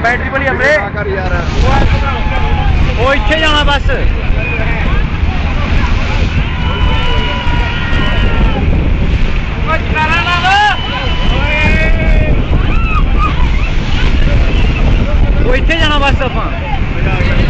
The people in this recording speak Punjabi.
बैटरी वाली हमरे यार वो इत्थे जाना बस वो इत्थे जाना बस आप